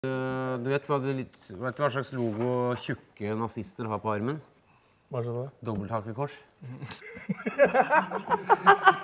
Du vet hva slags logo tjukke nazister har på armen? Hva er det da? Dobbelthakekors.